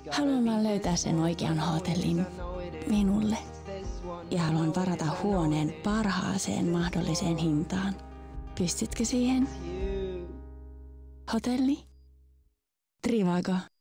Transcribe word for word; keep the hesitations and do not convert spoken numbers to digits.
Haluan vaan löytää sen oikean hotellin minulle. Ja haluan varata huoneen parhaaseen mahdolliseen hintaan. Pystytkö siihen? Hotelli? Trivago.